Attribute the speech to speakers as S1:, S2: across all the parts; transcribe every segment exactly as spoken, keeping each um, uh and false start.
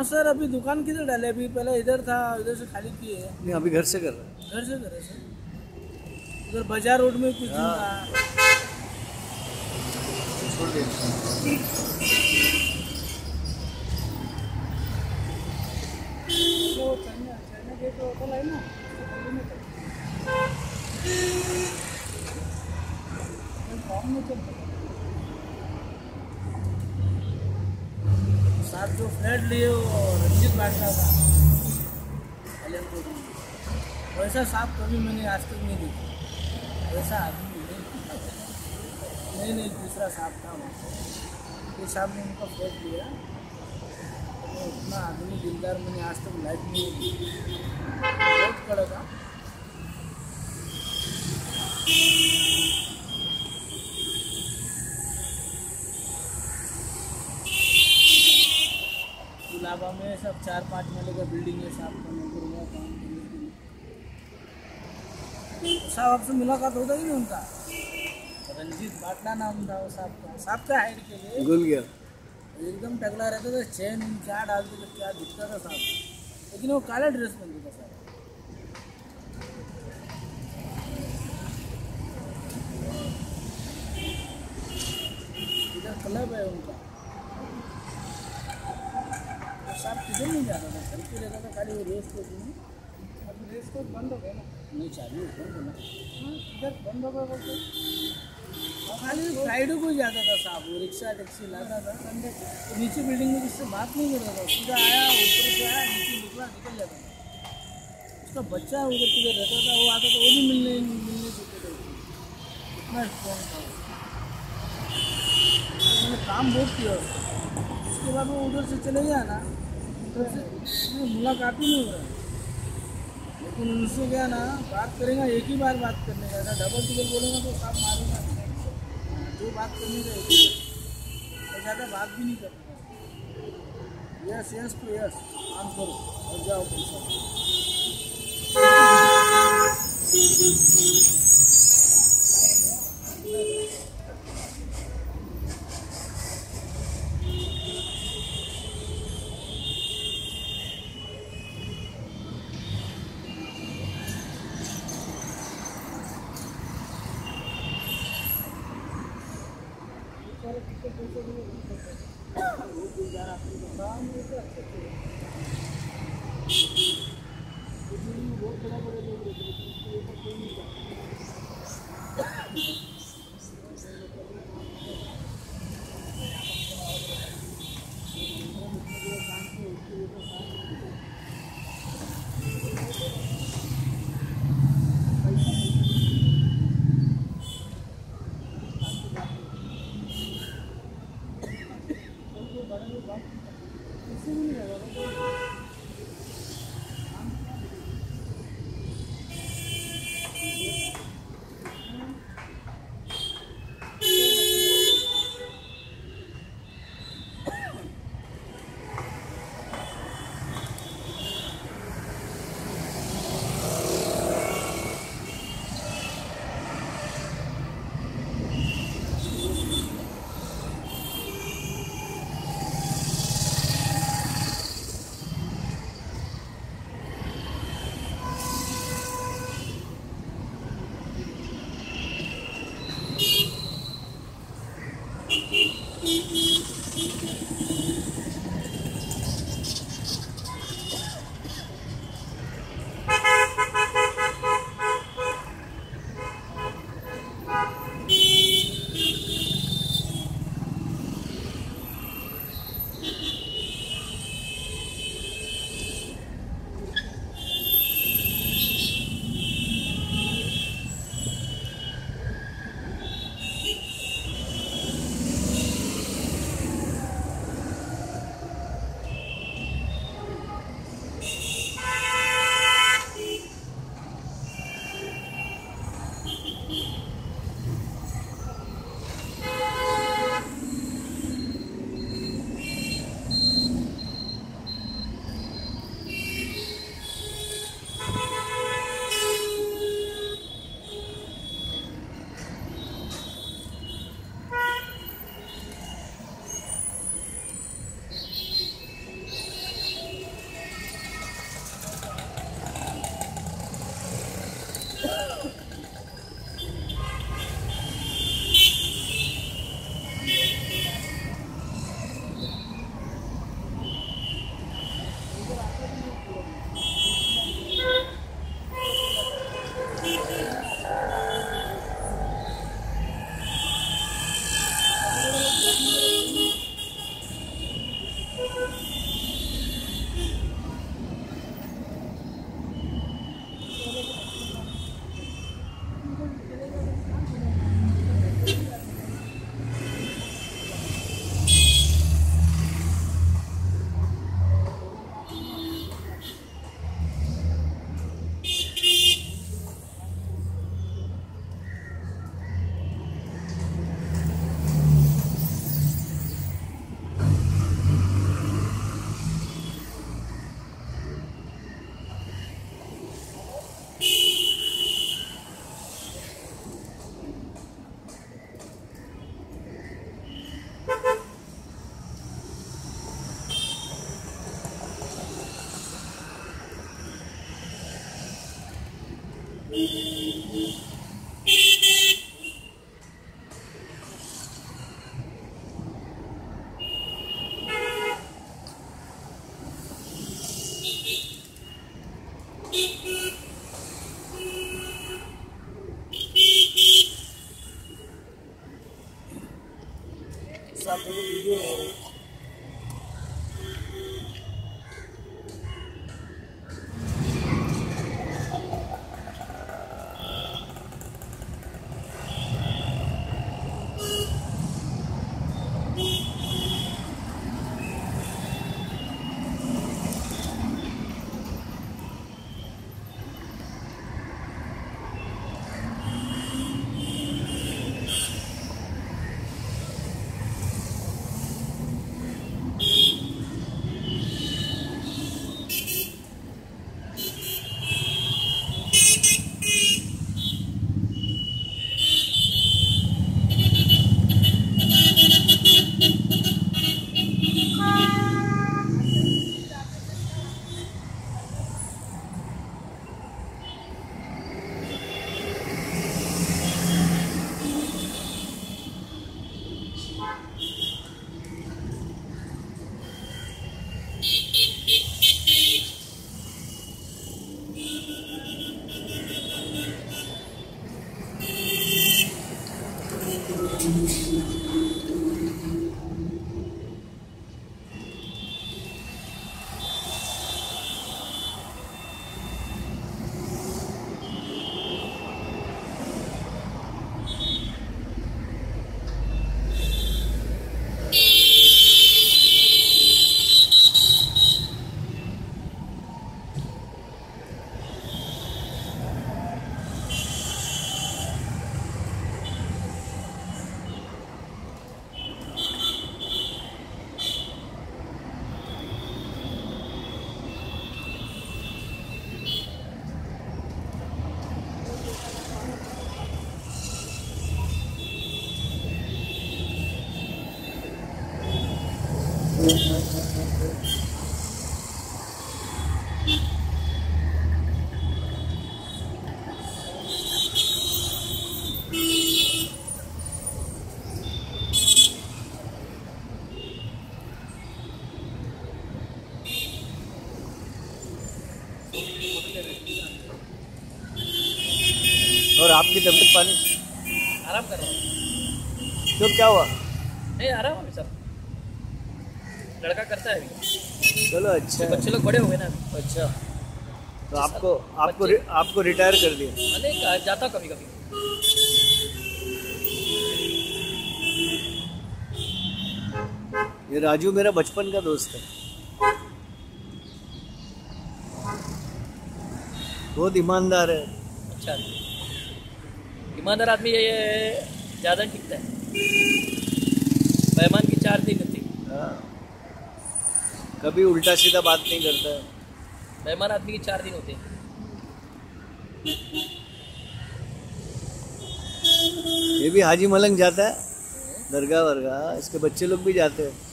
S1: हाँ सर, अभी दुकान किधर डाले? अभी पहले इधर था, इधर से खाली किए हैं।
S2: नहीं, अभी घर से कर रहे हैं।
S1: घर से कर रहे सर। उधर बाजार रोड में कुछ दिन था,
S2: छोड़ दिया।
S1: वो चाइना चाइना गेट होटल है ना, फॉर्म में चल साथ जो फ्लैट लिए वो रंजीत बांटना था एलेमपुर में, वैसा साहब कभी मैंने आज तक नहीं देखा। वैसा आदमी नहीं नहीं दूसरा साहब था वहाँ। ये साहब ने उनका फ्लैट लिया, तो उतना आदमी दिलदार मैंने आज तक लाइफ में नहीं देखा। बहुत कड़ा था। इलाहाबाद में सब चार पाँच महीने का बिल्डिंग है, साहब का नौकर हुआ काम करने के लिए। साहब आपसे मुलाकात होता ही नहीं उनका। रंजीत बाटला नाम था वो साहब का। साहब का हाइट के लिए
S2: भूल गया,
S1: एकदम टकला रहता था, चैन क्या डालते थे क्या दिखता था साहब, लेकिन वो काला ड्रेस पहनता था साहब। इधर क्लब है उनका। साहब किधर नहीं जाता था, घर पे रहता था खाली। वो रेस कोच में, अभी रेस कोच बंद हो गया ना? नहीं चालू बंद होना, हाँ इधर बंद हो गया बोलते। खाली फ्राइडे को ही जाता था साहब, वो रिक्शा टैक्सी लाता था संडे को। तो नीचे बिल्डिंग में जिससे बात नहीं करता था, सीधा आया ऊपर से आया, नीचे निकला निकल जाता था। उसका बच्चा उधर किधर रहता था, वो आता था, वो भी मिलने मिलने देते थे। इतना स्ट्रॉन्ग था। मैंने काम बहुत किया उसके बाद वो उधर से चले गया ना, उधर से मुलाकात ही नहीं हो रहा। लेकिन उनसे क्या ना बात करेगा, एक ही बार बात करने का ना, डबल टिबल बोलेगा तो साफ मारेगा। जो बात करने का एक ही और ज़्यादा बात भी नहीं करता। यस यस तो यस, काम करो और जाओ पैसा। साथ में वीडियो है।
S2: और आपकी तबीयत पानी
S1: आराम कर रहा हूँ।
S2: तो क्या हुआ?
S1: नहीं आराम है सर, लड़का करता है अभी।
S2: चलो अच्छा है।
S1: बच्चे लोग बड़े हो गए ना अभी।
S2: अच्छा तो आपको आपको रि, आपको रिटायर कर दिया?
S1: नहीं जाता कभी कभी।
S2: ये राजू मेरा बचपन का दोस्त है, बहुत ईमानदार है।
S1: अच्छा, ईमानदार आदमी ये ज़्यादा टिकता है। मेहमान की चार दिन होती।
S2: हाँ, कभी उल्टा सीधा बात नहीं करता है।
S1: मेहमान आदमी की चार दिन होते हैं।
S2: ये भी हाजी मलंग जाता है दरगाह वरगाह, इसके बच्चे लोग भी जाते हैं।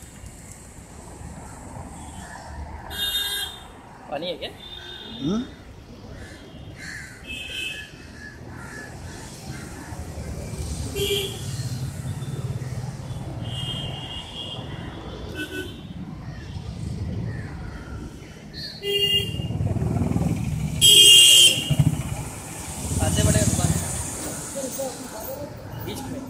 S1: पानी है क्या?
S2: हम्म
S1: आते बड़े दुकान बीच में।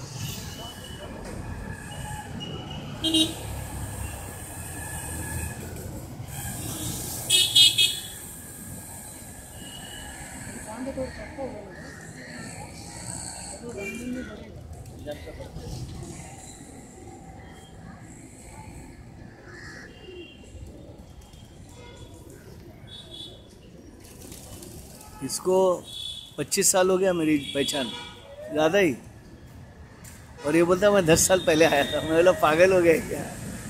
S2: इसको पच्चीस साल हो गया मेरी पहचान, ज़्यादा ही। और ये बोलता मैं दस साल पहले आया था। मैं बोला पागल हो गया क्या?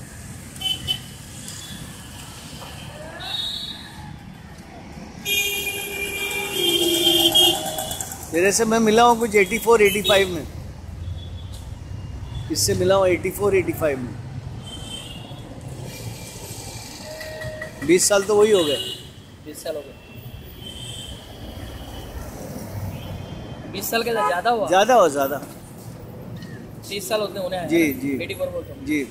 S2: तेरे से मैं मिला हूँ कुछ चौरासी पचासी में, इससे मिला हूँ चौरासी पचासी में। बीस साल तो वही हो गए।
S1: बीस साल हो गए। बीस साल के ज़्यादा हुआ?
S2: ज़्यादा हो ज़्यादा,
S1: तीस साल होते होने आए।
S2: जी जी
S1: एटी फोर बोलते हो
S2: जी।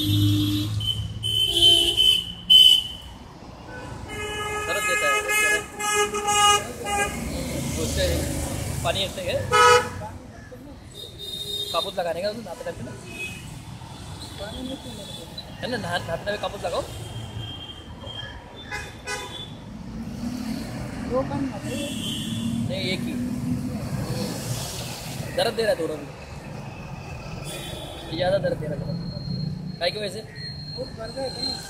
S1: दर्द देता है उससे पानी रखते हैं कापूस लगाने का नहाते टाइम पे ना है ना, नहा नहाते टाइम कापूस लगाओ। दो काम नहीं, एक ही दर्द दे रहा है दोनों भी, ज़्यादा दर्द दे रहा है काय की वजह से?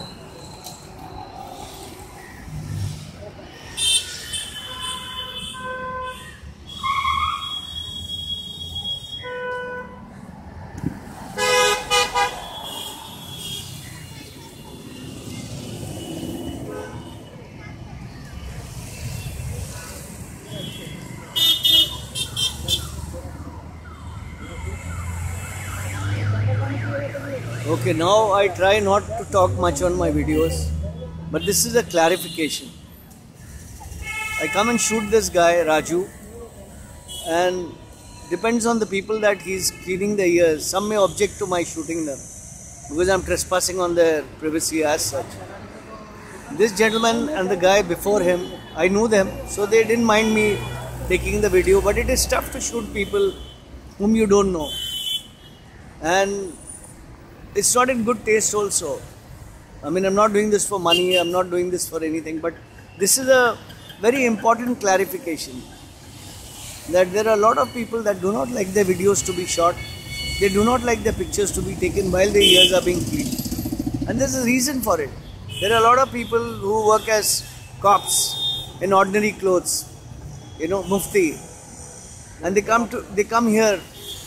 S2: Okay, now I try not to talk much on my videos, but this is a clarification. I come and shoot this guy, Raju, and depends on the people that he's cleaning the ears. Some may object to my shooting them because I'm trespassing on their privacy as such. This gentleman and the guy before him, I knew them, so they didn't mind me taking the video, but it is tough to shoot people whom you don't know. And it's not in good taste also. I mean, I'm not doing this for money, I'm not doing this for anything, but this is a very important clarification that there are a lot of people that do not like their videos to be shot. They do not like their pictures to be taken while their ears are being cleaned. And there's a reason for it. There are a lot of people who work as cops in ordinary clothes, you know, mufti, and they come to they come here.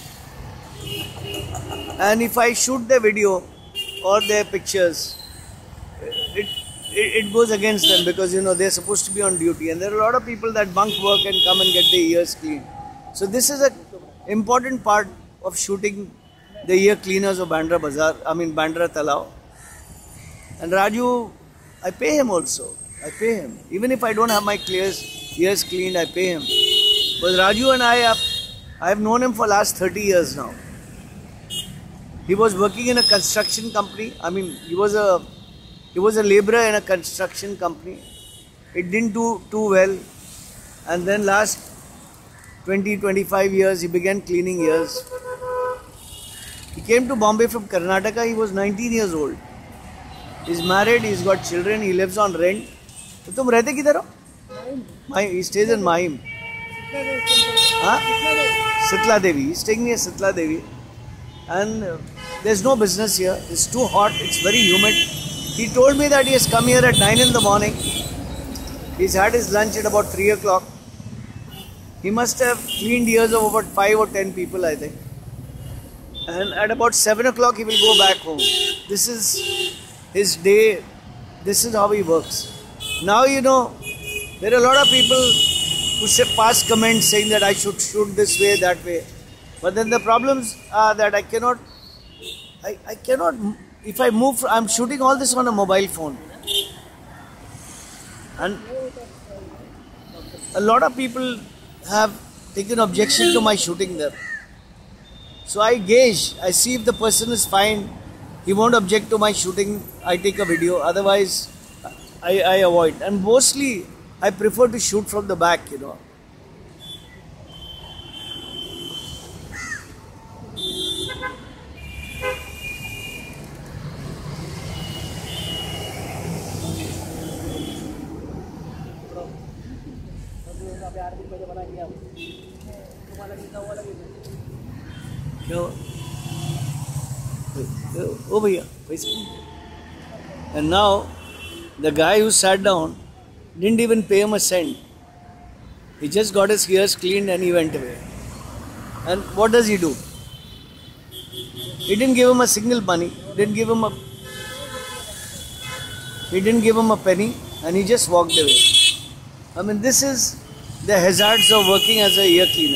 S2: And if I shoot their video or their pictures, it, it, it goes against them because, you know, they're supposed to be on duty. And there are a lot of people that bunk work and come and get their ears cleaned. So this is an important part of shooting the ear cleaners of Bandra Bazaar, I mean Bandra Talao. And Raju, I pay him also. I pay him. Even if I don't have my clears, ears cleaned, I pay him. But Raju and I have, I have known him for last thirty years now. He was working in a construction company. I mean, he was a he was a laborer in a construction company. It didn't do too well, and then last twenty to twenty-five years, he began cleaning ears. He came to Bombay from Karnataka. He was nineteen years old. He's married. He's got children. He lives on rent. तो तुम रहते किधर हो? Mahim. He stays in Mahim. Huh? Sitla Devi. He's staying near Sitla Devi. And uh, there's no business here. It's too hot. It's very humid. He told me that he has come here at nine in the morning. He's had his lunch at about three o'clock. He must have cleaned ears of about five or ten people, I think. And at about seven o'clock, he will go back home. This is his day. This is how he works. Now, you know, there are a lot of people who say pass comments saying that I should shoot this way, that way. But then the problems are that I cannot, I, I cannot, if I move, I'm shooting all this on a mobile phone. And a lot of people have taken objection to my shooting there. So I gauge, I see if the person is fine, he won't object to my shooting, I take a video, otherwise I, I avoid. And mostly I prefer to shoot from the back, you know. Oh, bhaiya, and now the guy who sat down didn't even pay him a cent. He just got his ears cleaned and he went away. And what does he do? He didn't give him a single money. Didn't give him a. He didn't give him a penny, and he just walked away. I mean, this is the hazards of working as a ear cleaner.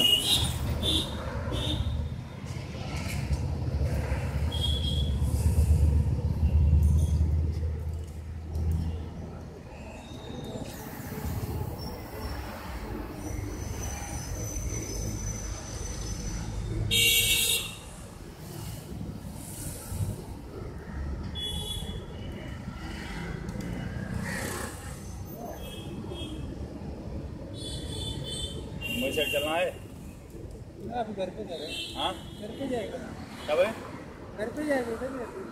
S3: मुझे side चलना है।
S1: अभी घर पे जा रहे हैं।
S3: हाँ
S1: घर पे जाएगा।
S3: कब है?
S1: घर पे जाएगा उधर घर पे।